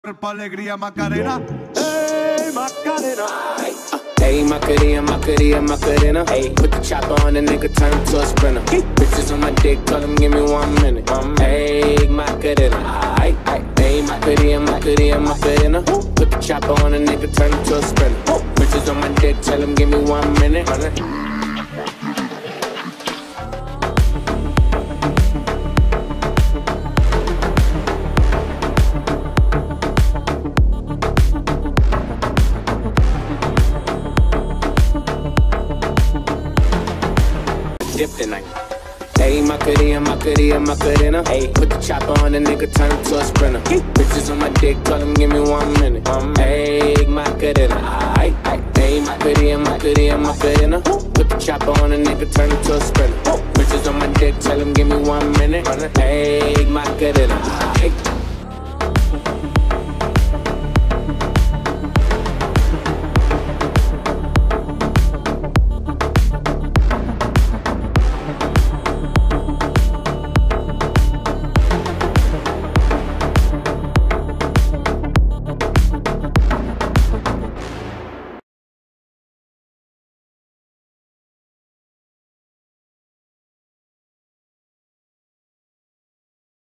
Cuerpo, alegría, Macarena. Hey, Macarena. Hey, Macarena, Macarena, Macarena. Hey, put the chopper on the nigga, turn him to a sprinter. Bitches on my dick, tell him give me 1 minute. Hey, Macarena. Hey, Macarena, Macarena, Macarena. Put the chopper on the nigga, turn him to a sprinter. Bitches on my dick, tell him give me 1 minute. Dip tonight. Hey, Macarena, Macarena, Macarena. Hey, put the chopper on the nigga, turn him to a sprinter. Bitches on my dick, tell him give me 1 minute. Hey, Macarena. Hey, Macarena, Macarena, Macarena. Put the chopper on the nigga, turn him to a sprinter. Bitches on my dick, tell him give me 1 minute. Hey, Macarena.